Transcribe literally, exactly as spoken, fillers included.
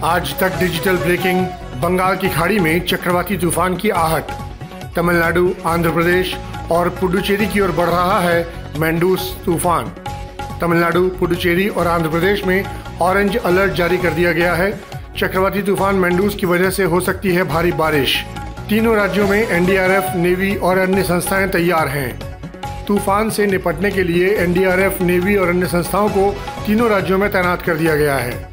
आज तक digital breaking. Bengal की खाड़ी में चक्रवाती तूफान की आहट। तमिलनाडु, आंध्र प्रदेश और पुडुचेरी की ओर बढ़ रहा है मैंडूस तूफान। तमिलनाडु, पुडुचेरी और आंध्र प्रदेश में ऑरेंज अलर्ट जारी कर दिया गया है। चक्रवाती तूफान मैंडूस की वजह से हो सकती है भारी बारिश। तीनों राज्यों में N D R F, navy और अन्य संस्थाएं तैयार हैं। तूफान से निपटने के लिए N D R F, navy और अन्य संस्थाओं को तीनों राज्यों में तैनात कर दिया गया है।